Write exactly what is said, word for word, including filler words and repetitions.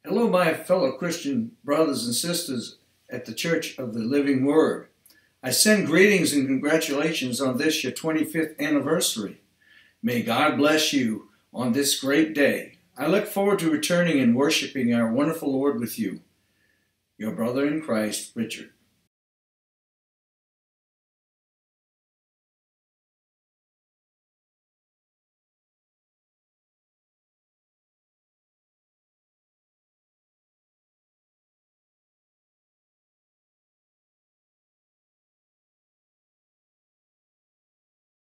Hello, my fellow Christian brothers and sisters at the Church of the Living Word. I send greetings and congratulations on this, your twenty-fifth anniversary. May God bless you on this great day. I look forward to returning and worshiping our wonderful Lord with you. Your brother in Christ, Richard.